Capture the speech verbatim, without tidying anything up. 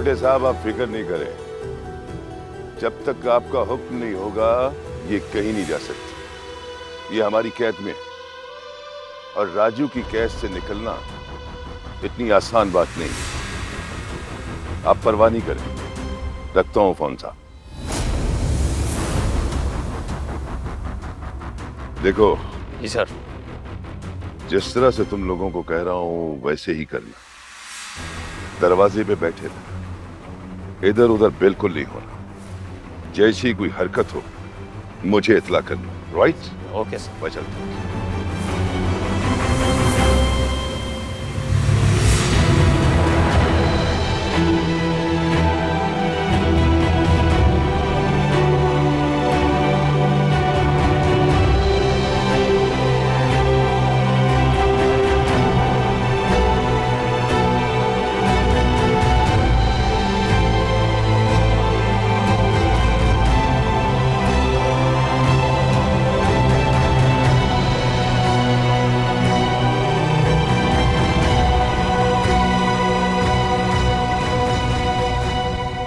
छोटे साहब आप फिक्र नहीं करें, जब तक आपका हुक्म नहीं होगा ये कहीं नहीं जा सकती। ये हमारी कैद में है और राजू की कैद से निकलना इतनी आसान बात नहीं है। आप परवाह नहीं करें, रखता हूं फोन साहब। देखो जी सर। जिस तरह से तुम लोगों को कह रहा हूं वैसे ही करना। दरवाजे पे बैठे रहना, इधर उधर बिल्कुल नहीं होना। जैसी कोई हरकत हो मुझे इतला करना। राइट? Okay sir. मैं चलता हूं।